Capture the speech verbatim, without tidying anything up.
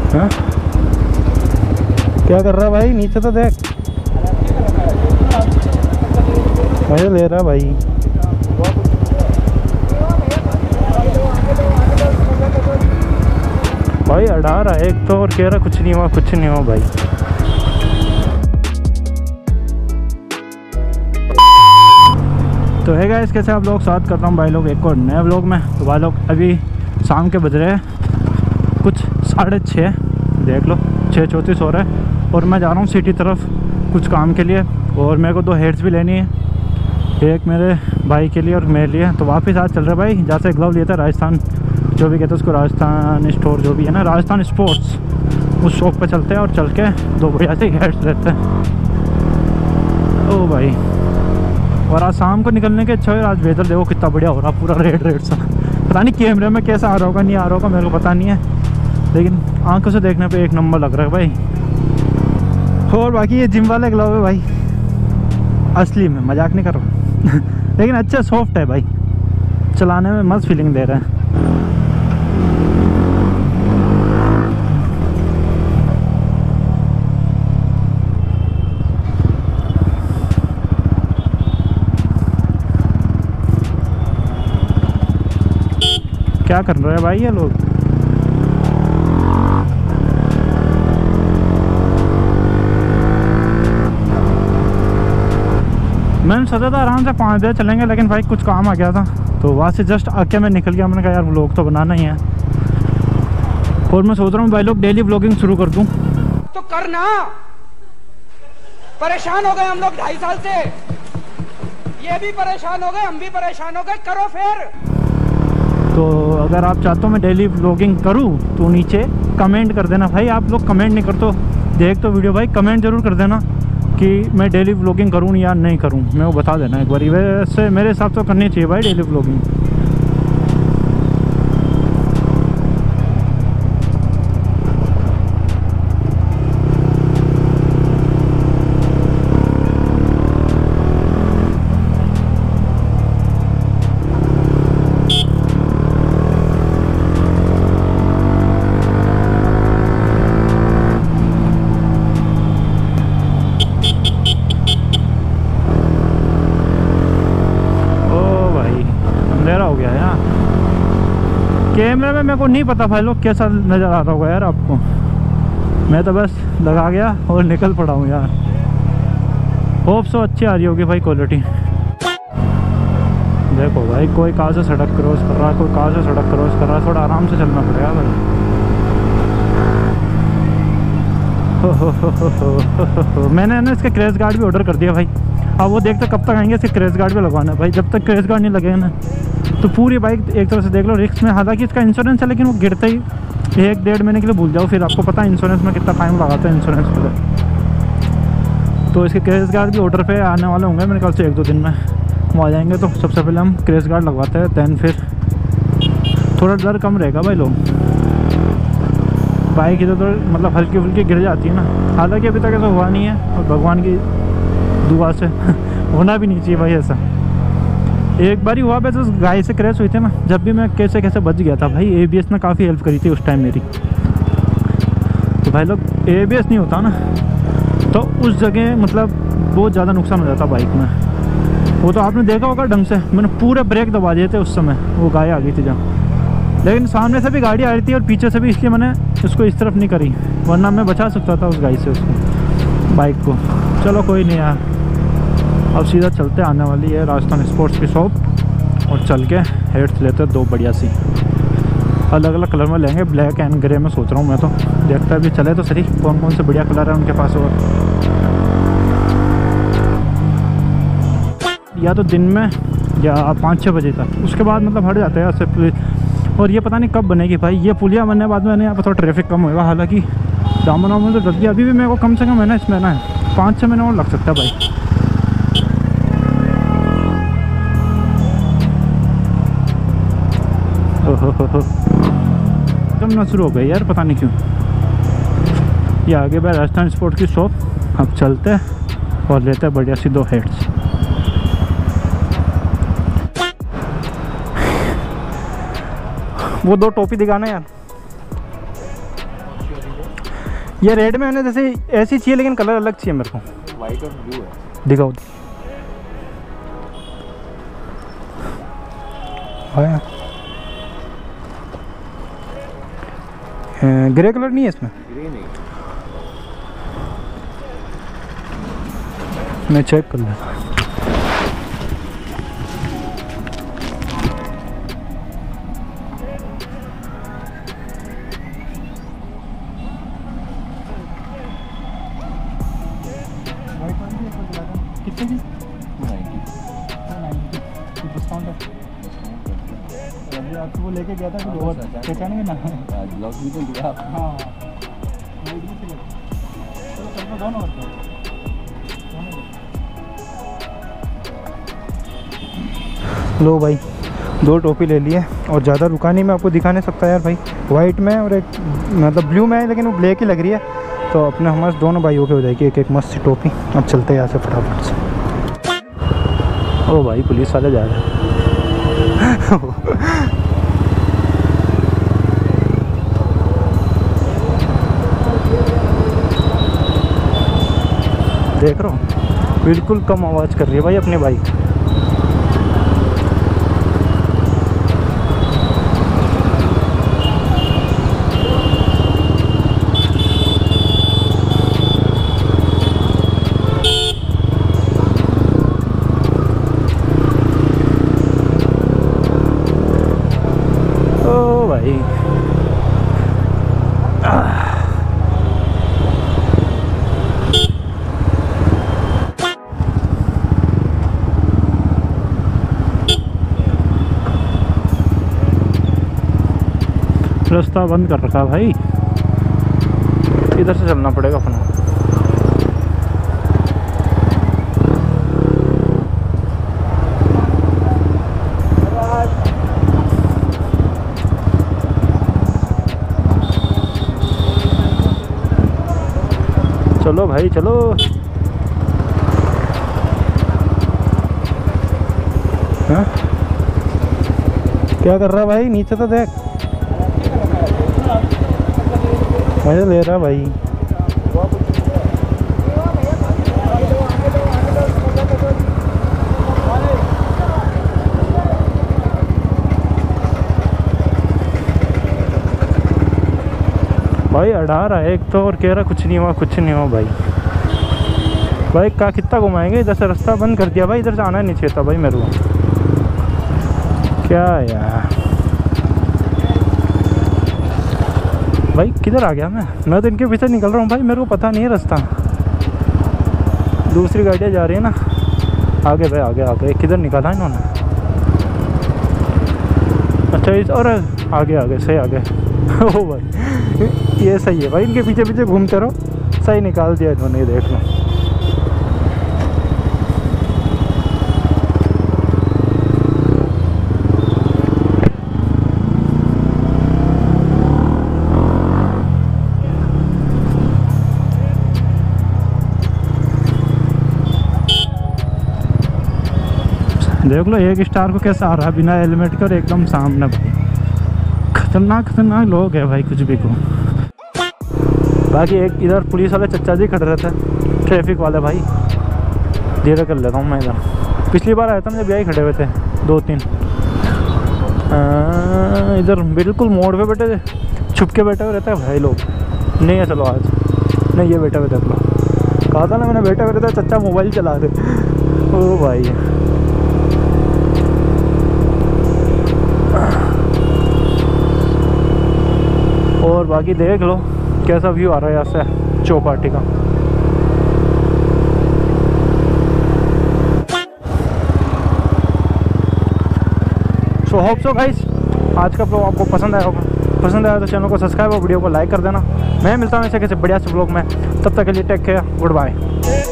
हाँ क्या कर रहा है भाई? नीचे तो देख, मजे ले रहा भाई। भाई अड़ा रहा है एक तो, और कह रहा कुछ नहीं हुआ कुछ नहीं हुआ भाई। तो है गाइस, कैसे आप लोग? स्वागत करता हूँ भाई लोग एक और नए व्लॉग में। तो भाई लोग अभी शाम के बज रहे हैं कुछ साढ़े छः, देख लो छः चौंतीस हो रहा है, और मैं जा रहा हूँ सिटी तरफ कुछ काम के लिए। और मेरे को दो हेड्स भी लेनी है, एक मेरे भाई के लिए और मेरे लिए। तो वापस आज चल रहा है भाई, जहाँ से ग्लव लिया था राजस्थान, जो भी कहते हैं उसको, राजस्थान स्टोर जो भी है ना, राजस्थान स्पोर्ट्स, उस शॉप पे चलते हैं और चल के दो बढ़िया से हेड्स लेते हैं। ओ भाई, और आज शाम को निकलने के अच्छा है। आज वेदर देखो कितना बढ़िया हो रहा, पूरा रेड रेड सा। पता नहीं कैमरे में कैसा आ रहा होगा, नहीं आ रहा होगा, मेरे को पता नहीं है, लेकिन आंखों से देखने पे एक नंबर लग रहा है भाई। और बाकी ये जिम वाले ग्लव है भाई, असली में, मजाक नहीं कर रहा लेकिन अच्छे सॉफ्ट है भाई, चलाने में मस्त फीलिंग दे रहे हैं। क्या कर रहे हैं भाई ये लोग? मैंने सोचा था आराम से पाँच बजे चलेंगे, लेकिन भाई कुछ काम आ गया था, तो वहाँ से जस्ट आके मैं निकल गया। मैंने कहा यार व्लॉग तो बनाना ही है, और मैं सोच रहा हूँ भाई लोग डेली व्लॉगिंग शुरू कर दूँ। तो करना, परेशान हो गए हम लोग ढाई साल से, ये भी परेशान हो गए, हम भी परेशान हो गए, करो फिर। तो अगर आप चाहते हो मैं डेली व्लॉगिंग करूँ तो नीचे कमेंट कर देना भाई। आप लोग कमेंट नहीं करते, देख तो वीडियो भाई, कमेंट जरूर कर देना कि मैं डेली व्लॉगिंग करूँ या नहीं करूँ, मैं वो बता देना एक बार। वैसे मेरे हिसाब से करनी चाहिए भाई डेली व्लॉगिंग। कैमरे में मेरे को नहीं पता भाई लोग कैसा नज़र आ रहा होगा यार आपको, मैं तो बस लगा गया और निकल पड़ा हूँ यार। होप सो अच्छी आ रही होगी भाई क्वालिटी। देखो भाई, कोई कहाँ से सड़क क्रॉस कर रहा है, कोई कहाँ से सड़क क्रॉस कर रहा है, थोड़ा आराम से चलना पड़ेगा भाई। हो हो हो हो हो हो हो। मैंने ना इसके क्रैश गार्ड भी ऑर्डर कर दिया भाई। अब वो देखते कब तक आएंगे इसके क्रैश गार्ड भी लगवाना है भाई। जब तक क्रैश गार्ड नहीं लगेगा ना तो पूरी बाइक एक तरह से देख लो रिस्क में। हालांकि इसका इंश्योरेंस है, लेकिन वो गिरते ही एक डेढ़ महीने के लिए भूल जाओ, फिर आपको पता है इंश्योरेंस में कितना टाइम लगाता है इंश्योरेंस पे। तो इसके क्रैश गार्ड भी ऑर्डर पे आने वाले होंगे मेरे ख्याल से एक दो दिन में, वो आ जाएंगे। तो सबसे पहले हम क्रैश गार्ड लगवाते हैं, दैन फिर थोड़ा डर कम रहेगा भाई लोग। बाइक इधर तो मतलब हल्की फुल्की गिर जाती है ना, हालांकि अभी तक ऐसा हुआ नहीं है, और भगवान की दुआ से होना भी नहीं चाहिए भाई ऐसा। एक बार ही हुआ वैसे, उस गाय से क्रैश हुई थी ना, जब भी मैं कैसे कैसे बच गया था भाई। एबीएस ने काफ़ी हेल्प करी थी उस टाइम मेरी। तो भाई लोग एबीएस नहीं होता ना तो उस जगह मतलब बहुत ज़्यादा नुकसान हो जाता बाइक में। वो तो आपने देखा होगा ढंग से, मैंने पूरे ब्रेक दबा दिए थे उस समय, वो गाय आ गई थी जहाँ। लेकिन सामने से भी गाड़ी आ रही थी और पीछे से भी, इसलिए मैंने उसको इस तरफ नहीं करी, वरना मैं बचा सकता था उस गाय से उसको, बाइक को। चलो कोई नहीं यार, अब सीधा चलते, आने वाली है राजस्थान स्पोर्ट्स की शॉप, और चल के हेड्स लेते दो बढ़िया सी, अलग अलग कलर में लेंगे, ब्लैक एंड ग्रे में सोच रहा हूँ मैं। तो देखता है अभी चले तो सही कौन कौन से बढ़िया कलर है उनके पास होगा। या तो दिन में या पाँच छः बजे तक, उसके बाद मतलब हट जाते हैं ऐसे पुलिस। और ये पता नहीं कब बनेगी भाई, ये पुलिया बनने के बाद में यहाँ पर थोड़ा ट्रैफिक कम होगा। हालांकि दामन वामन तो जल्दी, अभी भी मेरे को कम से कम है ना इसमें ना पाँच छः महीने और लग सकता है भाई। जमना शुरू हो गई यार, पता नहीं क्यों। ये आगे भाई राजस्थान स्पोर्ट की शॉप, अब चलते हैं और लेते हैं बढ़िया सी दो हेड्स। वो दो टोपी दिखाना यार। ये रेड में है जैसे ऐसी चाहिए लेकिन कलर अलग चाहिए मेरे को। वाइट और ब्लू है। दिखाओ। हाँ ग्रे कलर नहीं है इसमें। ग्रे नहीं, मैं चेक कर लेता हूँ। कितने की? डिस्काउंट है। अभी आपको वो लेके गया था कुछ और पहचानेंगे ना। ब्लॉग भी तो दिया। हाँ चलो कर दो दोनों करते हैं। लो भाई दो टोपी ले लिए और ज़्यादा रुका नहीं, मैं आपको दिखा नहीं सकता यार भाई। वाइट में और एक मतलब ब्लू में है लेकिन वो ब्लैक ही लग रही है, तो अपने हमारे दोनों भाइयों के हो जाएगी एक एक मस्त सी टोपी। अब चलते हैं यहाँ से फटाफट से। ओ भाई पुलिस वाले जा रहे हैं। देख रहा हूँ बिल्कुल कम आवाज़ कर रही है भाई अपनी बाइक। ओ भाई रास्ता बंद कर रखा भाई, इधर से चलना पड़ेगा अपना। चलो भाई चलो। हाँ क्या कर रहा भाई, नीचे तो देख। मजा ले रहा भाई। भाई अड़ा रहा है एक तो और कह रहा कुछ नहीं हुआ कुछ नहीं हुआ भाई। भाई का कितना घुमाएंगे, इधर से रास्ता बंद कर दिया भाई, इधर से आना नहीं चाहिए था भाई मेरे को। क्या यार भाई किधर आ गया मैं मैं तो इनके पीछे निकल रहा हूँ भाई, मेरे को पता नहीं है रास्ता। दूसरी गाड़ियाँ जा रही है ना आगे भाई, आगे आगे किधर निकाला इन्होंने। अच्छा इस और आगे आगे सही आगे। ओ भाई ये सही है भाई, इनके पीछे पीछे घूमते रहो, सही निकाल दिया इन्होंने, ये देख लो। देख लो एक स्टार को कैसा आ रहा है बिना हेलमेट के और एकदम सामने भाई। खतरनाक खतरनाक लोग है भाई कुछ भी को। बाकी एक इधर पुलिस वाले चचा जी खड़े रहते हैं, ट्रैफिक वाले भाई। धीरे कर लेता हूँ मैं इधर। पिछली बार आया था जब यही खड़े हुए थे दो तीन। इधर बिल्कुल मोड़ पे बैठे थे, छुप के बैठे हुए रहते हैं भाई लोग। नहीं है चलो आज नहीं, ये बैठे हुए देख लो। कहा था ना मैंने बैठे हुए रहते चचा मोबाइल चला रहे। ओ भाई और बाकी देख लो कैसा व्यू आ रहा है यहाँ से चौपाटी का। सो होप सो गाइस आज का ब्लॉग आपको पसंद आया होगा। पसंद आया तो चैनल को सब्सक्राइब और वीडियो को लाइक कर देना। मैं मिलता हूँ ऐसे कैसे बढ़िया से ब्लॉग में, तब तक के लिए टेक केयर, गुड बाय।